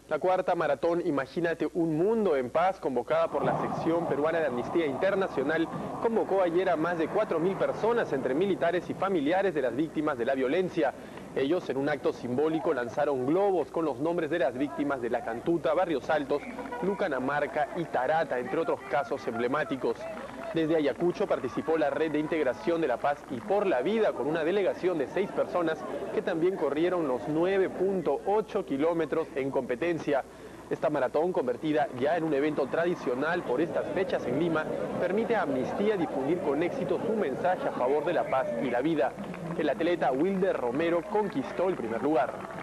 La cuarta maratón Imagínate un mundo en paz, convocada por la sección peruana de Amnistía Internacional, convocó ayer a más de 4.000 personas, entre militares y familiares de las víctimas de la violencia. Ellos, en un acto simbólico, lanzaron globos con los nombres de las víctimas de La Cantuta, Barrios Altos, Lucanamarca y Tarata, entre otros casos emblemáticos. Desde Ayacucho participó la Red de Integración de la Paz y por la Vida, con una delegación de 6 personas que también corrieron los 9.8 kilómetros en competencia. Esta maratón, convertida ya en un evento tradicional por estas fechas en Lima, permite a Amnistía difundir con éxito su mensaje a favor de la paz y la vida. El atleta Wilder Romero conquistó el primer lugar.